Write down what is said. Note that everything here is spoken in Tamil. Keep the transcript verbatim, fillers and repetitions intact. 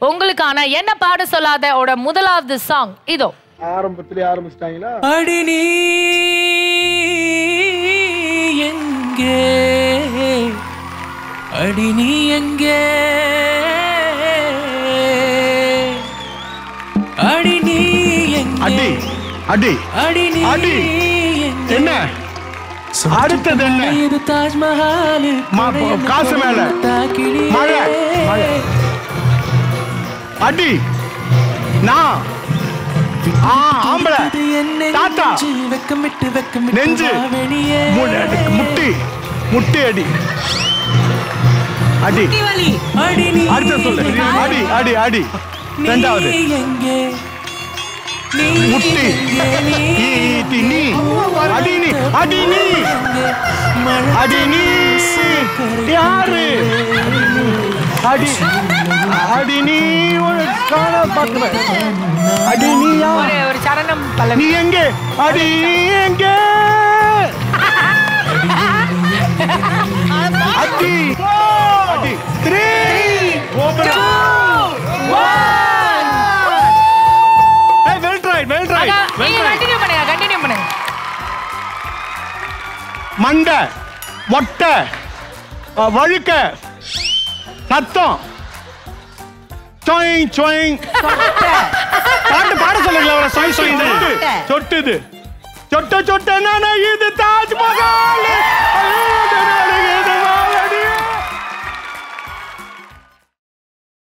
உங்களுக்கான என்ன பாட சொல்லாத ஓட முதலாவது சாங் இதோ. ஆரம்பத்திலே ஆரம்பிச்சிட்டாங்களா? அடி நீ எங்கே, அடி நீ எங்கே, அடி நீ எங்கே, அடி அடி அடி நீ அடி என்ன அடுத்தது என்ன? இது தாஜ்மஹால் காசு மேல மழை மழை அடி நான் ஆம்பளை தாத்தா வெக்கமிட்டு வெக்கமிட்டு நெஞ்சு முட்டி முட்டி அடி அடி அடி நீ அடுத்த சொல்லு அடி அடி அடி ரெண்டாவது எங்கே முட்டி ஈ நீ அடி நீ அடி நீ அடி நீ யாரு அடி அடி நீ ஒரு காண பார்க்கிறேன் அடி நீ ஒரு ஒரு சரணம் நீ எங்கே அடி எங்கே அடி அடி த்ரீ மண்டை மொட்டை வழுக்க சத்தம் பாட்டு பாட சொல்லுங்களா? சொட்டுது சொட்ட சொட்ட இது தாஜ்மஹால்